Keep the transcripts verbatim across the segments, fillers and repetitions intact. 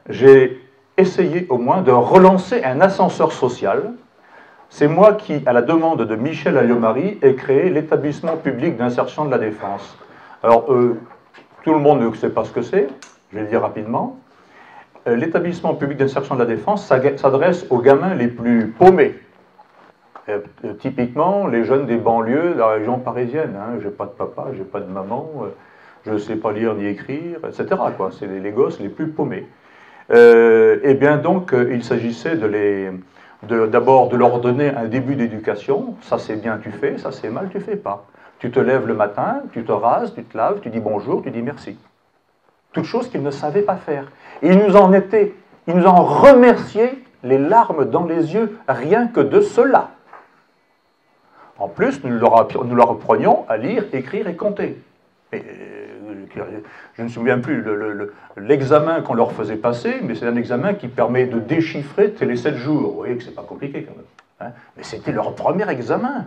j'ai essayé au moins de relancer un ascenseur social. C'est moi qui, à la demande de Michel Alliot-Marie, ai créé l'établissement public d'insertion de la défense. Alors, euh, tout le monde ne sait pas ce que c'est, je vais le dire rapidement. Euh, l'établissement public d'insertion de la défense s'adresse aux gamins les plus paumés. Euh, euh, typiquement, les jeunes des banlieues de la région parisienne. Hein. J'ai pas de papa, j'ai pas de maman, euh, je ne sais pas lire ni écrire, et cetera. C'est les, les gosses les plus paumés. Euh, et bien donc, euh, il s'agissait de les... d'abord de, de leur donner un début d'éducation. Ça c'est bien, tu fais, ça c'est mal, tu fais pas. Tu te lèves le matin, tu te rases, tu te laves, tu dis bonjour, tu dis merci. Toutes choses qu'ils ne savaient pas faire. Et ils nous en étaient, ils nous en remerciaient les larmes dans les yeux, rien que de cela. En plus, nous leur, nous leur apprenions à lire, écrire et compter. Et, je ne me souviens plus l'examen le, le, qu'on leur faisait passer, mais c'est un examen qui permet de déchiffrer les sept jours. Vous voyez que c'est pas compliqué quand même. Hein, mais c'était leur premier examen.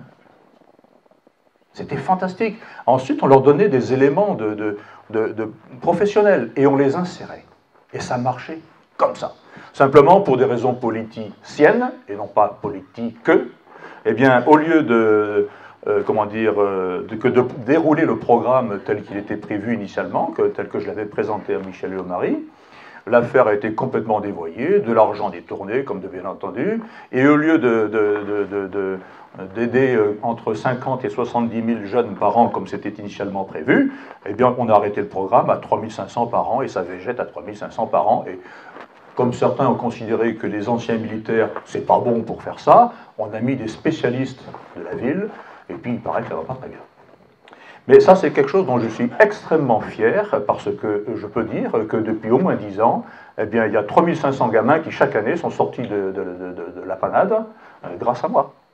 C'était fantastique. Ensuite, on leur donnait des éléments de, de, de, de professionnels et on les insérait. Et ça marchait comme ça. Simplement pour des raisons politiciennes et non pas politiques. Eh bien, au lieu de, euh, comment dire, euh, de, que de dérouler le programme tel qu'il était prévu initialement, que, tel que je l'avais présenté à Michel Alliot-Marie, l'affaire a été complètement dévoyée, de l'argent détourné, comme de bien entendu, et au lieu de, de, de, de, d'aider euh, entre cinquante et soixante-dix mille jeunes par an, comme c'était initialement prévu, eh bien, on a arrêté le programme à trois mille cinq cents par an, et ça végète à trois mille cinq cents par an, et comme certains ont considéré que les anciens militaires, c'est pas bon pour faire ça, on a mis des spécialistes de la ville, et puis il paraît que ça va pas très bien. Mais ça, c'est quelque chose dont je suis extrêmement fier, parce que je peux dire que depuis au moins dix ans, eh bien, il y a trois mille cinq cents gamins qui, chaque année, sont sortis de, de, de, de, de la panade, euh, grâce à moi.